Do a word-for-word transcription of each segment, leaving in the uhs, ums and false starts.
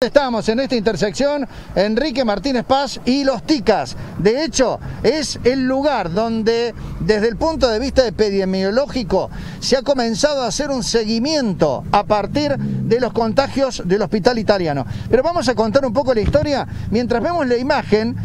Estamos en esta intersección, Enrique Martínez Paz y Los Ticas. De hecho, es el lugar donde, desde el punto de vista epidemiológico, se ha comenzado a hacer un seguimiento a partir de los contagios del hospital italiano. Pero vamos a contar un poco la historia mientras vemos la imagen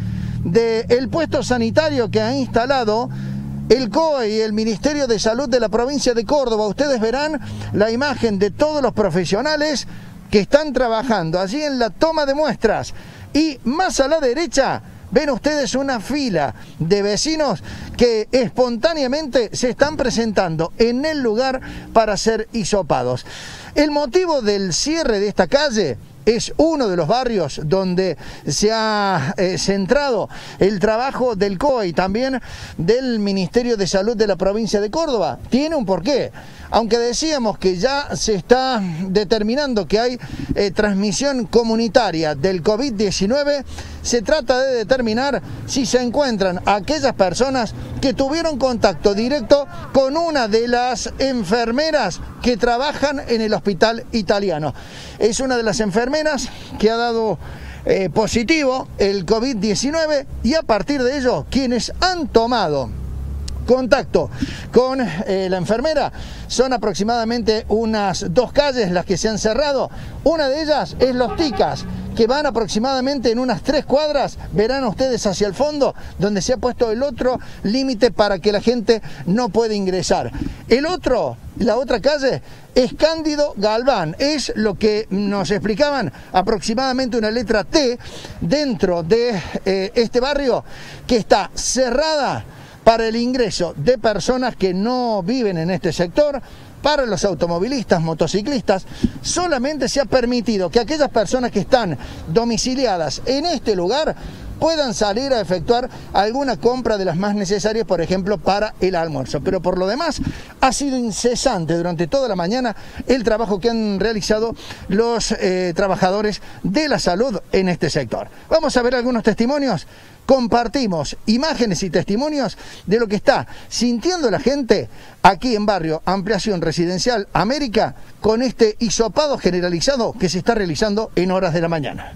del puesto sanitario que ha instalado el C O E y el Ministerio de Salud de la provincia de Córdoba. Ustedes verán la imagen de todos los profesionales que están trabajando allí en la toma de muestras, y más a la derecha ven ustedes una fila de vecinos que espontáneamente se están presentando en el lugar para ser hisopados. El motivo del cierre de esta calle es uno de los barrios donde se ha eh, centrado el trabajo del C O E y también del Ministerio de Salud de la provincia de Córdoba. Tiene un porqué. Aunque decíamos que ya se está determinando que hay eh, transmisión comunitaria del COVID diecinueve, se trata de determinar si se encuentran aquellas personas que tuvieron contacto directo con una de las enfermeras que trabajan en el hospital italiano. Es una de las enfermeras que ha dado eh, positivo el COVID diecinueve, y a partir de ello, quienes han tomado contacto con eh, la enfermera son aproximadamente unas dos calles las que se han cerrado. Una de ellas es Los Ticas, que van aproximadamente en unas tres cuadras, verán ustedes hacia el fondo, donde se ha puesto el otro límite para que la gente no pueda ingresar. El otro, la otra calle es Cándido Galván, es lo que nos explicaban, aproximadamente una letra T dentro de eh, este barrio, que está cerrada para el ingreso de personas que no viven en este sector. Para los automovilistas, motociclistas, solamente se ha permitido que aquellas personas que están domiciliadas en este lugar puedan salir a efectuar alguna compra de las más necesarias, por ejemplo, para el almuerzo. Pero por lo demás, ha sido incesante durante toda la mañana el trabajo que han realizado los eh, trabajadores de la salud en este sector. Vamos a ver algunos testimonios. Compartimos imágenes y testimonios de lo que está sintiendo la gente aquí en barrio Ampliación Residencial América con este hisopado generalizado que se está realizando en horas de la mañana.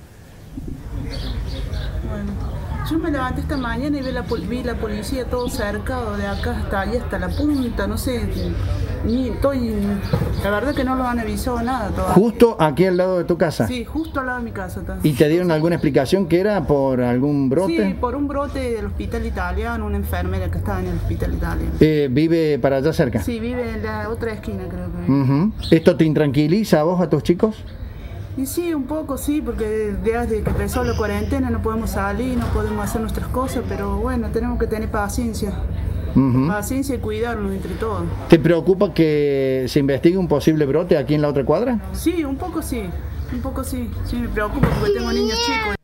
Yo me levanté esta mañana y vi la, vi la policía todo cercado de acá hasta allá, hasta la punta, no sé, ni estoy, la verdad que no lo han avisado nada todavía. ¿Justo aquí al lado de tu casa? Sí, justo al lado de mi casa. Está. ¿Y te dieron alguna explicación que era por algún brote? Sí, por un brote del hospital italiano, una enfermera que estaba en el hospital italiano. Eh, ¿Vive para allá cerca? Sí, vive en la otra esquina, creo que. Uh-huh. ¿Esto te intranquiliza a vos, a tus chicos? Y sí, un poco sí, porque desde que empezó la cuarentena no podemos salir, no podemos hacer nuestras cosas, pero bueno, tenemos que tener paciencia. Uh-huh. Paciencia y cuidarnos entre todos. ¿Te preocupa que se investigue un posible brote aquí en la otra cuadra? Sí, un poco sí, un poco sí. Sí, me preocupa porque tengo niños chicos.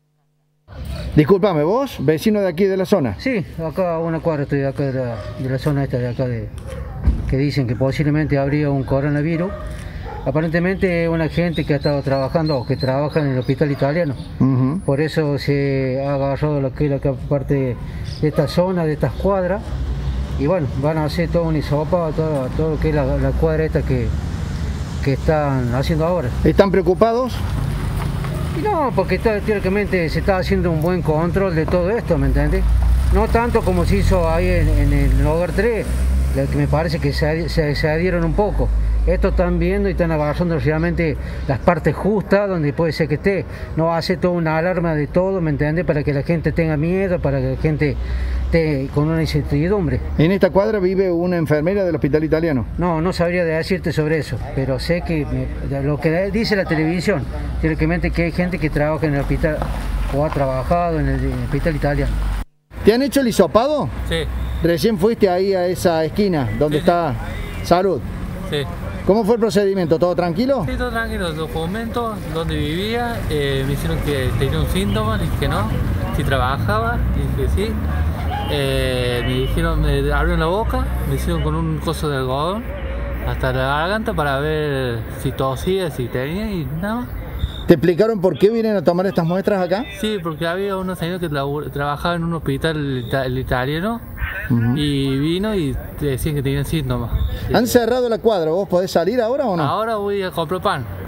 Discúlpame, ¿vos, vecino de aquí de la zona? Sí, acá a una cuadra estoy de acá de la, de la zona esta de acá, de, que dicen que posiblemente habría un coronavirus. Aparentemente una gente que ha estado trabajando o que trabaja en el hospital italiano. Uh-huh. Por eso se ha agarrado lo que es la parte de esta zona, de estas cuadras. Y bueno, van a hacer todo un hisopado, todo, todo lo que es la, la cuadra esta que, que están haciendo ahora. ¿Están preocupados? Y no, porque está, teóricamente se está haciendo un buen control de todo esto, ¿me entiendes? No tanto como se hizo ahí en, en el hogar tres, que me parece que se, se, se adhieron un poco. Esto están viendo y están agarrando realmente las partes justas donde puede ser que esté. No hace toda una alarma de todo, ¿me entiendes? Para que la gente tenga miedo, para que la gente esté con una incertidumbre. ¿En esta cuadra vive una enfermera del hospital italiano? No, no sabría decirte sobre eso, pero sé que me, lo que dice la televisión, teóricamente que hay gente que trabaja en el hospital o ha trabajado en el, en el hospital italiano. ¿Te han hecho el hisopado? Sí. Recién fuiste ahí a esa esquina donde sí, está sí. Salud. Sí. ¿Cómo fue el procedimiento? ¿Todo tranquilo? Sí, todo tranquilo. Los documentos, donde vivía, eh, me hicieron que tenía un síntoma, dije que no. Si trabajaba, dije sí. Eh, me dijeron, me abrieron la boca, me hicieron con un coso de algodón hasta la garganta para ver si tosía, si tenía y nada más. ¿Te explicaron por qué vienen a tomar estas muestras acá? Sí, porque había unos señores que trabajaban en un hospital italiano. Uh-huh. Y vino y te decían que tenían síntomas. ¿Han cerrado la cuadra? ¿Vos podés salir ahora o no? Ahora voy a comprar pan.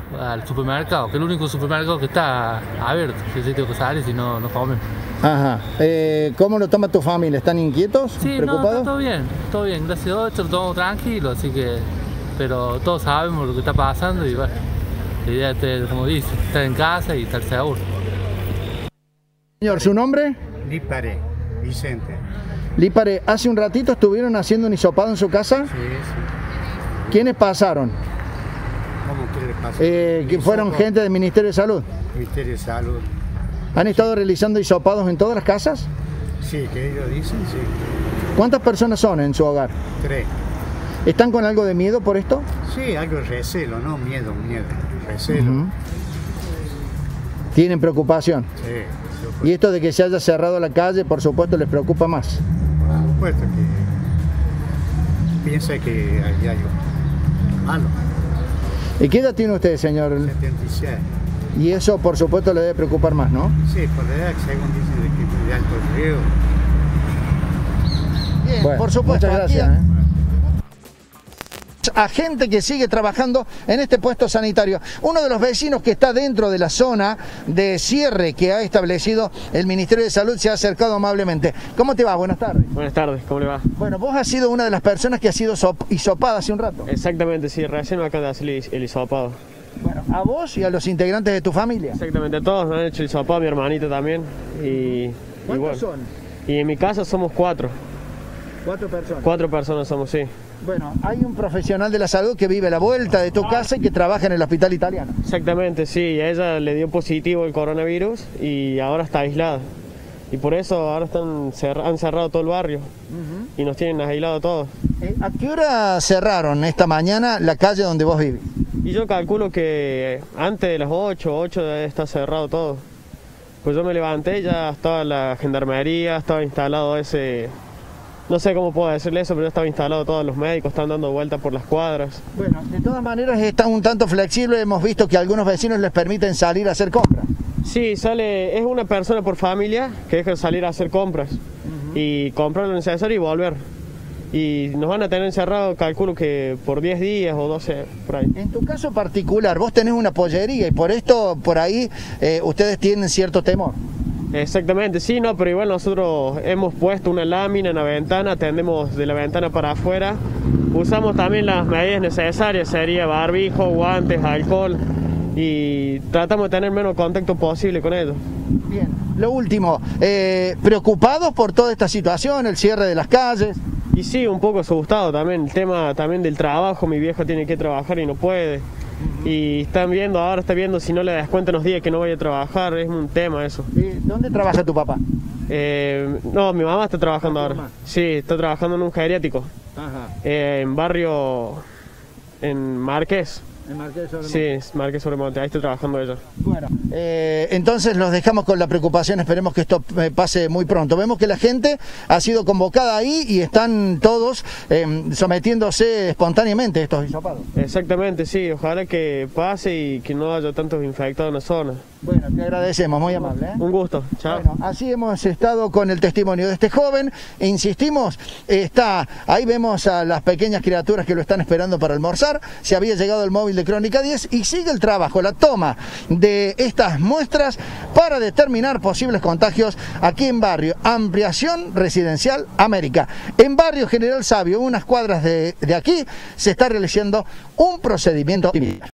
al supermercado, que es el único supermercado que está abierto. Yo sí tengo que salir, si no, no comen. Ajá. Eh, ¿Cómo lo toma tu familia? ¿Están inquietos? Sí, ¿Preocupados? no, está todo bien, todo bien, gracias a Dios, lo tomamos tranquilo, así que, pero todos sabemos lo que está pasando y bueno, la idea es, como dice, estar en casa y estar seguro. Señor, ¿su nombre? Lípare, Vicente. Lípare, hace un ratito estuvieron haciendo un hisopado en su casa. Sí, sí. ¿Quiénes pasaron? ¿Cómo que le pasa? Eh, que fueron Hisopo, gente del Ministerio de Salud. Ministerio de Salud. ¿Han estado realizando hisopados en todas las casas? Sí, que ellos dicen, sí. ¿Cuántas personas son en su hogar? Tres. ¿Están con algo de miedo por esto? Sí, algo de recelo, no miedo, miedo. Recelo. Uh-huh. ¿Tienen preocupación? Sí. Y esto de que se haya cerrado la calle, por supuesto, les preocupa más. Por supuesto que piensa que hay algo malo. ¿Y qué edad tiene usted, señor? setenta y seis. Y eso, por supuesto, le debe preocupar más, ¿no? Sí, por la edad que según dicen de que es de alto riesgo. Bien, Bueno, por supuesto. muchas aquí gracias. ¿eh? a gente que sigue trabajando en este puesto sanitario. Uno de los vecinos que está dentro de la zona de cierre que ha establecido el Ministerio de Salud se ha acercado amablemente. ¿Cómo te va? Buenas tardes. Buenas tardes, ¿cómo le va? Bueno, vos has sido una de las personas que ha sido hisopada hace un rato. Exactamente, sí, recién me acaban de hacer el hisopado. Bueno, a vos y a los integrantes de tu familia. Exactamente, todos me han hecho el hisopado, mi hermanito también. Y, ¿Cuántos y bueno. son? Y en mi casa somos cuatro. Cuatro personas. Cuatro personas somos, sí. Bueno, hay un profesional de la salud que vive a la vuelta de tu casa y que trabaja en el hospital italiano. Exactamente, sí, y a ella le dio positivo el coronavirus y ahora está aislada. Y por eso ahora están cerra han cerrado todo el barrio. Uh-huh. Y nos tienen aislado todos. Eh, ¿A qué hora cerraron esta mañana la calle donde vos vivís? Y yo calculo que antes de las ocho, ocho debe estar cerrado todo. Pues yo me levanté, ya estaba la gendarmería, estaba instalado ese... No sé cómo puedo decirle eso, pero ya estaba instalado todos los médicos, están dando vueltas por las cuadras. Bueno, de todas maneras está un tanto flexible, hemos visto que a algunos vecinos les permiten salir a hacer compras. Sí, sale, es una persona por familia que deja salir a hacer compras uh-huh. y comprar lo necesario y volver. Y nos van a tener encerrados, calculo que por diez días o doce, por ahí. En tu caso particular, vos tenés una pollería y por esto, por ahí, eh, ustedes tienen cierto temor. Exactamente, sí, no, pero igual nosotros hemos puesto una lámina en la ventana, atendemos de la ventana para afuera, usamos también las medidas necesarias, sería barbijo, guantes, alcohol y tratamos de tener menos contacto posible con ellos. Bien, lo último, eh, ¿preocupados por toda esta situación, el cierre de las calles? Y sí, un poco asustado también, el tema también del trabajo, mi vieja tiene que trabajar y no puede. Y están viendo, ahora está viendo si no le descuentan los días que no vaya a trabajar, es un tema eso. ¿Dónde trabaja tu papá? Eh, no, mi mamá está trabajando ahora. Mamá? Sí, está trabajando en un geriátrico. Ajá. Eh, en barrio, en Marqués. En Marqués sobre Sí, Marqués sobre Monte, ahí está trabajando ella. Bueno, eh, entonces los dejamos con la preocupación, esperemos que esto eh, pase muy pronto. Vemos que la gente ha sido convocada ahí y están todos eh, sometiéndose espontáneamente a estos hisopados. Exactamente, sí, ojalá que pase y que no haya tantos infectados en la zona. Bueno, te agradecemos, muy amable. ¿eh? Un gusto, chao. Bueno, así hemos estado con el testimonio de este joven, e insistimos, está, ahí vemos a las pequeñas criaturas que lo están esperando para almorzar, se había llegado el móvil de Crónica diez y sigue el trabajo, la toma de estas muestras para determinar posibles contagios aquí en barrio Ampliación Residencial América. En barrio General Sabio, unas cuadras de, de aquí, se está realizando un procedimiento similar.